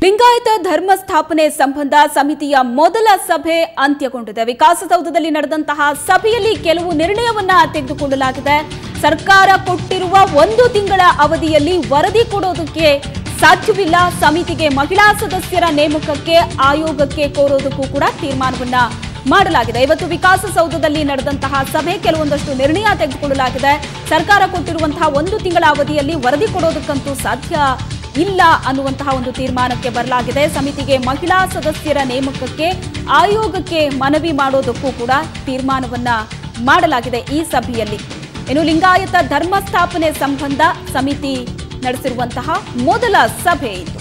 ಲಿಂಗಾಯತ ಧರ್ಮ ಸ್ಥಾಪನೆ ಸಂಬಂಧ ಸಮಿತಿಯ ಮೊದಲ ಸಭೆ ಅಂತ್ಯಗೊಂಡಿದೆ. ವಿಕಾಸಸೌಧದಲ್ಲಿ ನಡೆದಂತಹ ಸಭೆಯಲ್ಲಿ ಕೆಲವು ನಿರ್ಣಯವನ್ನ ತೆಗೆದುಕೊಳ್ಳಲಾಗಿದೆ. ಸರ್ಕಾರ ಕೊಟ್ಟಿರುವ 1 ತಿಂಗಳ ಅವಧಿಯಲ್ಲಿ ವರದಿ ಕೊಡೋದಕ್ಕೆ ಸಾಧ್ಯವಿಲ್ಲ. ಸಮಿತಿಗೆ ಮಹಿಳಾ ಸದಸ್ಯರ ನೇಮಕಕ್ಕೆ ಆಯೋಗಕ್ಕೆ ಕೋರೋದಕ್ಕೂ ಕೂಡ ತೀರ್ಮಾನವನ್ನ ಮಾಡಲಾಗಿದೆ. ಇವತ್ತು ವಿಕಾಸಸೌಧದಲ್ಲಿ ನಡೆದಂತಹ ಸಭೆ ಕೆಲವೊಂದಷ್ಟು ನಿರ್ಣಯ ತೆಗೆದುಕೊಳ್ಳಲಾಗಿದೆ. ಸರ್ಕಾರ ಕೊಟ್ಟಿರುವಂತಹ 1 ತಿಂಗಳ ಅವಧಿಯಲ್ಲಿ ವರದಿ ಕೊಡೋದಕ್ಕಂತೂ ಸಾಧ್ಯ ಇಲ್ಲ ಅನ್ನುವಂತಹ ಒಂದು ತೀರ್ಮಾನಕ್ಕೆ ಬರಲಾಗಿದೆ. ಸಮಿತಿಗೆ ಮಹಿಳಾ ಸದಸ್ಯರ ನೇಮಕಕ್ಕೆ ಆಯೋಗಕ್ಕೆ ಮನವಿ ಮಾಡೋದಕ್ಕೂ ಕೂಡ ತೀರ್ಮಾನವನ್ನ ಮಾಡಲಾಗಿದೆ ಈ ಸಭೆಯಲ್ಲಿ. ಇನ್ನು ಲಿಂಗಾಯತ ಧರ್ಮ ಸ್ಥಾಪನೆ ಸಂಬಂಧ ಸಮಿತಿ ನಡೆಸಿರುವಂತಹ ಮೊದಲ ಸಭೆ ಇದು.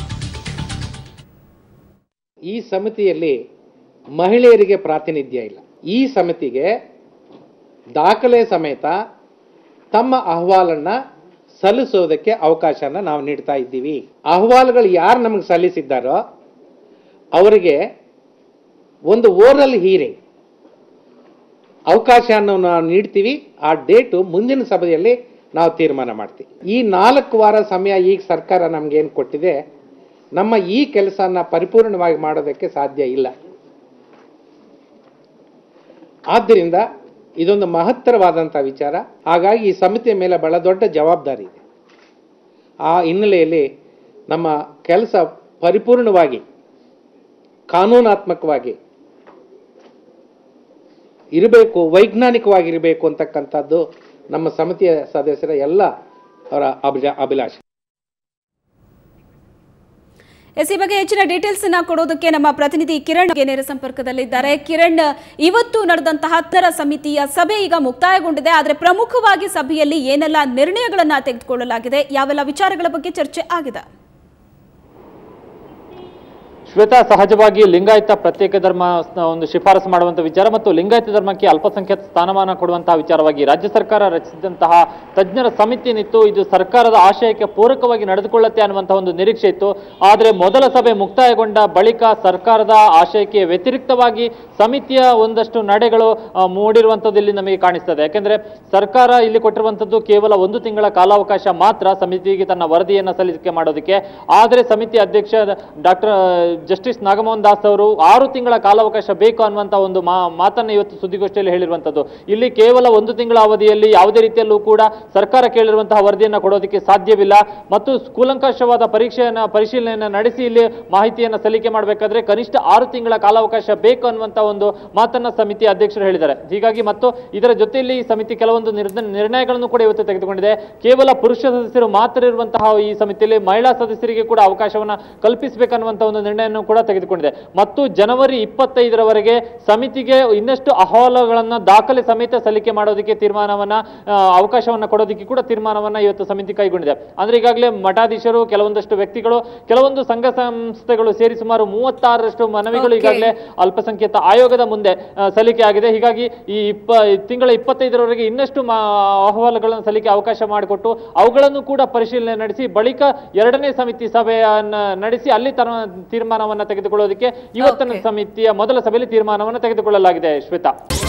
ಈ ಸಮಿತಿಯಲ್ಲಿ ಮಹಿಳೆಯರಿಗೆ ಪ್ರಾತಿನಿಧ್ಯ ಇಲ್ಲ. ಈ ಸಮಿತಿಗೆ ದಾಖಲೆ ಸಮೇತ ತಮ್ಮ ಅಹವಾಲನ್ನ ಸಲ್ಲಿಸೋದಕ್ಕೆ ಅವಕಾಶನ ನಾವು ನೀಡ್ತಾ ಇದ್ದೀವಿ. ಅಹವಾಲುಗಳು ಯಾರು ನಮಗೆ ಸಲ್ಲಿಸಿದ್ದಾರೋ ಅವರಿಗೆ ಒಂದು ಓರಲ್ ಹೀರಿಂಗ್ ಅವಕಾಶವನ್ನು ನಾವು ನೀಡ್ತೀವಿ. ಆ ಡೇಟು ಮುಂದಿನ ಸಭೆಯಲ್ಲಿ ನಾವು ತೀರ್ಮಾನ ಮಾಡ್ತೀವಿ. ಈ 4 ವಾರ ಸಮಯ ಈಗ ಸರ್ಕಾರ ನಮಗೇನು ಕೊಟ್ಟಿದೆ, ನಮ್ಮ ಈ ಕೆಲಸನ ಪರಿಪೂರ್ಣವಾಗಿ ಮಾಡೋದಕ್ಕೆ ಸಾಧ್ಯ ಇಲ್ಲ. ಆದ್ದರಿಂದ ಇದೊಂದು ಮಹತ್ತರವಾದಂಥ ವಿಚಾರ. ಹಾಗಾಗಿ ಈ ಸಮಿತಿಯ ಮೇಲೆ ಬಹಳ ದೊಡ್ಡ ಜವಾಬ್ದಾರಿ ಇದೆ. ಆ ಹಿನ್ನೆಲೆಯಲ್ಲಿ ನಮ್ಮ ಕೆಲಸ ಪರಿಪೂರ್ಣವಾಗಿ ಕಾನೂನಾತ್ಮಕವಾಗಿ ಇರಬೇಕು, ವೈಜ್ಞಾನಿಕವಾಗಿರಬೇಕು ಅಂತಕ್ಕಂಥದ್ದು ನಮ್ಮ ಸಮಿತಿಯ ಸದಸ್ಯರ ಎಲ್ಲ ಅವರ ಅಭಿಲಾಷೆ. ಈ ಬಗ್ಗೆ ಹೆಚ್ಚಿನ ಡೀಟೇಲ್ಸ್ ಅನ್ನ ಕೊಡೋದಕ್ಕೆ ನಮ್ಮ ಪ್ರತಿನಿಧಿ ಕಿರಣ್ ನೇರ ಸಂಪರ್ಕದಲ್ಲಿದ್ದಾರೆ. ಕಿರಣ್, ಇವತ್ತು ನಡೆದಂತಹ 10ರ ಸಮಿತಿಯ ಸಭೆ ಈಗ ಮುಕ್ತಾಯಗೊಂಡಿದೆ. ಆದರೆ ಪ್ರಮುಖವಾಗಿ ಸಭೆಯಲ್ಲಿ ಏನೆಲ್ಲ ನಿರ್ಣಯಗಳನ್ನ ತೆಗೆದುಕೊಳ್ಳಲಾಗಿದೆ, ಯಾವೆಲ್ಲ ವಿಚಾರಗಳ ಬಗ್ಗೆ ಚರ್ಚೆ ಆಗಿದೆ? ಶ್ವೇತಾ, ಸಹಜವಾಗಿ ಲಿಂಗಾಯತ ಪ್ರತ್ಯೇಕ ಧರ್ಮ ಒಂದು ಶಿಫಾರಸು ಮಾಡುವಂತಹ ವಿಚಾರ ಮತ್ತು ಲಿಂಗಾಯತ ಧರ್ಮಕ್ಕೆ ಅಲ್ಪಸಂಖ್ಯಾತ ಸ್ಥಾನಮಾನ ಕೊಡುವಂತಹ ವಿಚಾರವಾಗಿ ರಾಜ್ಯ ಸರ್ಕಾರ ರಚಿಸಿದಂತಹ ತಜ್ಞರ ಸಮಿತಿ ಏನಿತ್ತು, ಇದು ಸರ್ಕಾರದ ಆಶಯಕ್ಕೆ ಪೂರಕವಾಗಿ ನಡೆದುಕೊಳ್ಳುತ್ತೆ ಅನ್ನುವಂತಹ ಒಂದು ನಿರೀಕ್ಷೆ ಇತ್ತು. ಆದರೆ ಮೊದಲ ಸಭೆ ಮುಕ್ತಾಯಗೊಂಡ ಬಳಿಕ ಸರ್ಕಾರದ ಆಶಯಕ್ಕೆ ವ್ಯತಿರಿಕ್ತವಾಗಿ ಸಮಿತಿಯ ಒಂದಷ್ಟು ನಡೆಗಳು ಮೂಡಿರುವಂಥದ್ದು ಇಲ್ಲಿ ನಮಗೆ ಕಾಣಿಸ್ತದೆ. ಯಾಕೆಂದ್ರೆ ಸರ್ಕಾರ ಇಲ್ಲಿ ಕೊಟ್ಟಿರುವಂಥದ್ದು ಕೇವಲ 1 ತಿಂಗಳ ಕಾಲಾವಕಾಶ ಮಾತ್ರ ಸಮಿತಿಗೆ ತನ್ನ ವರದಿಯನ್ನು ಸಲ್ಲಿಕೆ ಮಾಡೋದಕ್ಕೆ. ಆದರೆ ಸಮಿತಿ ಅಧ್ಯಕ್ಷ ಡಾಕ್ಟರ್ ಜಸ್ಟಿಸ್ ನಾಗಮೋಹನ್ ದಾಸ್ ಅವರು 6 ತಿಂಗಳ ಕಾಲಾವಕಾಶ ಬೇಕು ಅನ್ನುವಂಥ ಒಂದು ಮಾತನ್ನು ಇವತ್ತು ಸುದ್ದಿಗೋಷ್ಠಿಯಲ್ಲಿ ಹೇಳಿರುವಂಥದ್ದು. ಇಲ್ಲಿ ಕೇವಲ 1 ತಿಂಗಳ ಅವಧಿಯಲ್ಲಿ ಯಾವುದೇ ರೀತಿಯಲ್ಲೂ ಕೂಡ ಸರ್ಕಾರ ಕೇಳಿರುವಂತಹ ವರದಿಯನ್ನು ಕೊಡೋದಕ್ಕೆ ಸಾಧ್ಯವಿಲ್ಲ ಮತ್ತು ಕೂಲಂಕಷವಾದ ಪರಿಶೀಲನೆಯನ್ನು ನಡೆಸಿ ಇಲ್ಲಿ ಮಾಹಿತಿಯನ್ನು ಸಲ್ಲಿಕೆ ಮಾಡಬೇಕಾದ್ರೆ ಕನಿಷ್ಠ 6 ತಿಂಗಳ ಕಾಲಾವಕಾಶ ಬೇಕು ಅನ್ನುವಂಥ ಒಂದು ಮಾತನ್ನ ಸಮಿತಿ ಅಧ್ಯಕ್ಷರು ಹೇಳಿದ್ದಾರೆ. ಹೀಗಾಗಿ ಮತ್ತು ಇದರ ಜೊತೆಯಲ್ಲಿ ಈ ಸಮಿತಿ ಕೆಲವೊಂದು ನಿರ್ಣಯಗಳನ್ನು ಕೂಡ ಇವತ್ತು ತೆಗೆದುಕೊಂಡಿದೆ. ಕೇವಲ ಪುರುಷ ಸದಸ್ಯರು ಮಾತ್ರ ಇರುವಂತಹ ಈ ಸಮಿತಿಯಲ್ಲಿ ಮಹಿಳಾ ಸದಸ್ಯರಿಗೆ ಕೂಡ ಅವಕಾಶವನ್ನು ಕಲ್ಪಿಸಬೇಕನ್ನುವಂಥ ಒಂದು ನಿರ್ಣಯ ಕೂಡ ತೆಗೆದುಕೊಂಡಿದೆ. ಮತ್ತು ಜನವರಿ 25ರವರೆಗೆ ಸಮಿತಿಗೆ ಇನ್ನಷ್ಟು ಅಹವಾಲುಗಳನ್ನು ದಾಖಲೆ ಸಮೇತ ಸಲ್ಲಿಕೆ ಮಾಡೋದಕ್ಕೆ ಅವಕಾಶವನ್ನ ಕೊಡೋದಕ್ಕೆ ಕೂಡ ತೀರ್ಮಾನವನ್ನ ಇವತ್ತು ಸಮಿತಿ ಕೈಗೊಂಡಿದೆ. ಅಂದ್ರೆ ಈಗಾಗಲೇ ಮಠಾಧೀಶರು, ಕೆಲವೊಂದಷ್ಟು ವ್ಯಕ್ತಿಗಳು, ಕೆಲವೊಂದು ಸಂಘ ಸಂಸ್ಥೆಗಳು ಸೇರಿ ಸುಮಾರು 36ರಷ್ಟು ಮನವಿಗಳು ಈಗಾಗಲೇ ಅಲ್ಪಸಂಖ್ಯಾತ ಆಯೋಗದ ಮುಂದೆ ಸಲ್ಲಿಕೆ ಆಗಿದೆ. ಹೀಗಾಗಿ ಈ ತಿಂಗಳ 25ರವರೆಗೆ ಇನ್ನಷ್ಟು ಅಹವಾಲುಗಳನ್ನು ಸಲ್ಲಿಕೆ ಅವಕಾಶ ಮಾಡಿಕೊಟ್ಟು ಅವುಗಳನ್ನು ಕೂಡ ಪರಿಶೀಲನೆ ನಡೆಸಿ ಬಳಿಕ 2ನೇ ಸಮಿತಿ ಸಭೆಯನ್ನು ನಡೆಸಿ ಅಲ್ಲಿ ತೀರ್ಮಾನವನ್ನು ತೆಗೆದುಕೊಳ್ಳೋದಕ್ಕೆ ಇವತ್ತಿನ ಸಮಿತಿಯ ಮೊದಲ ಸಭೆಯಲ್ಲಿ ತೀರ್ಮಾನವನ್ನು ತೆಗೆದುಕೊಳ್ಳಲಾಗಿದೆ. ಶ್ವೇತಾ.